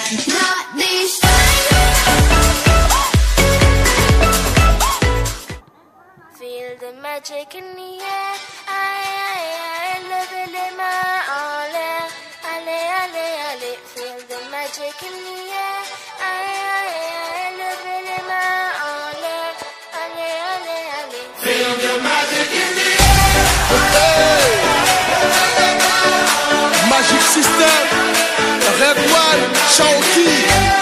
Feel the magic in the air. Aïe, levez les mains en l'air. Allez, allez, allez. Feel the magic in the air. Aïe, levez les mains en l'air. Allez, allez, allez. Feel the magic in the air. Magic System, Red One, Shaoki.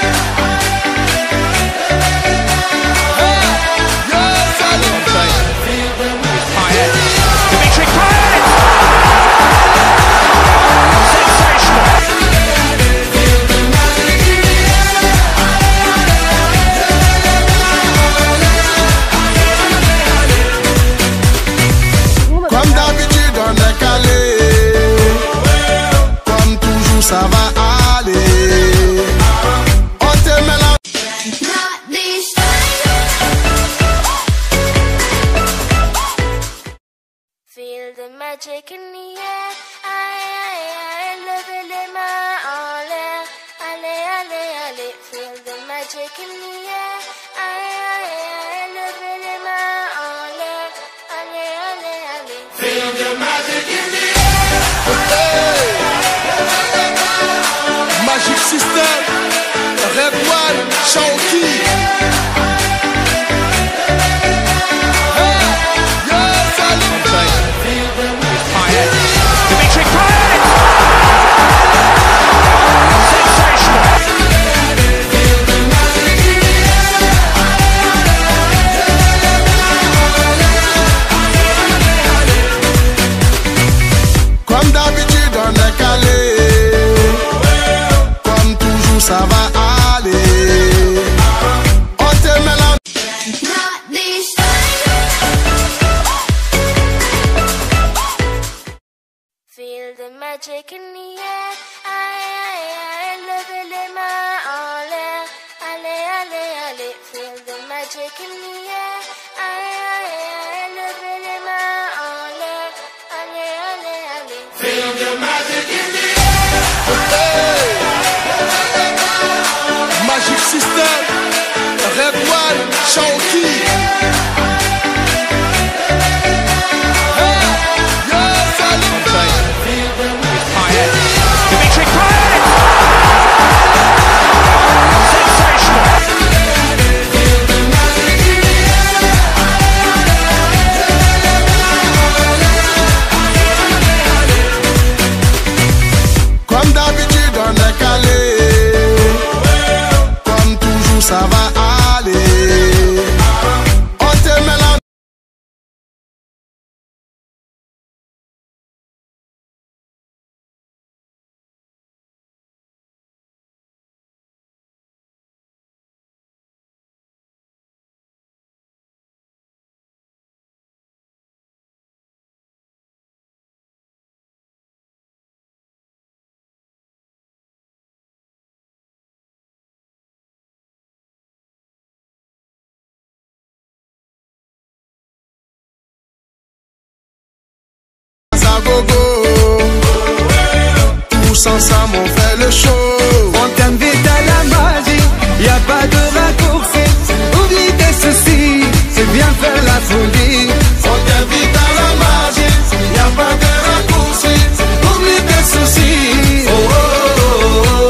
Ça va aller. On te met la... Feel the magic in the air. Aïe, levez les mains en l'air. Allez, allez, allez. Feel the magic in the air. Aïe, levez les mains en l'air. Allez, allez, allez. Feel the magic in the Hey. Magic System, Red One, Shaoki. Comme d'habitude on est calé. Ça va aller. On te met la... Feel the magic in the air. Aïe, levez les mains en l'air. Allez, allez, allez. Feel the magic in the air. Aïe, levez les mains en l'air. Allez, allez, allez. Feel the magic in the Hey. Magic System, Red One, Shaoki. Comme d'habitude on est calé. Comme toujours ça va aller. On te met la... Gogo. Tous ensemble on fait le show. On t'invite à la magie, y a pas de raccourci. Oublie tes soucis, c'est bien faire la folie. On t'invite à la magie, y a pas de raccourci. Oublie tes soucis. Oh, oh, oh, oh.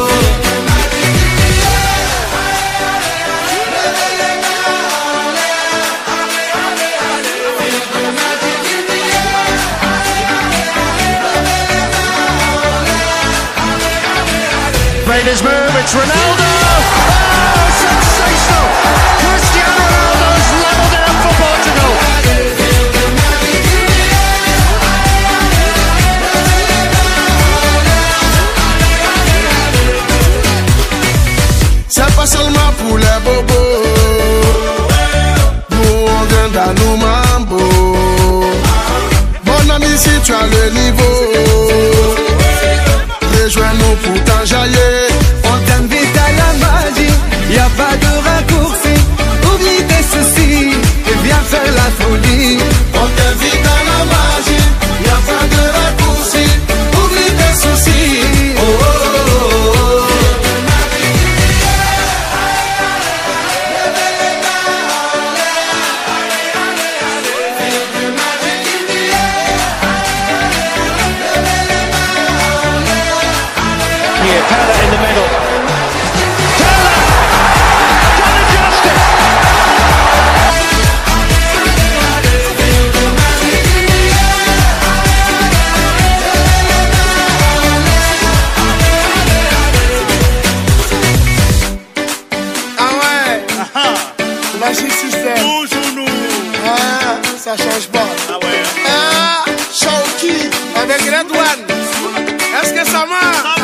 Greatest move, it's Ronaldo! Oh, sensational! Cristiano Ronaldo's levelled it up for Portugal! C'est pas seulement pour les bobos. Nous on vient dans nos mambo. Mon ami, si tu as le niveau, rejoins-nous pour t'enjailler. On t'invite à la magie, y a pas de raccourci. Oublie tes soucis, et viens faire la folie. On t'invite à la magie, y a pas de raccourci. Oublie tes soucis. Oh, oh, oh, oh. avec Red One. Est-ce que ça marche?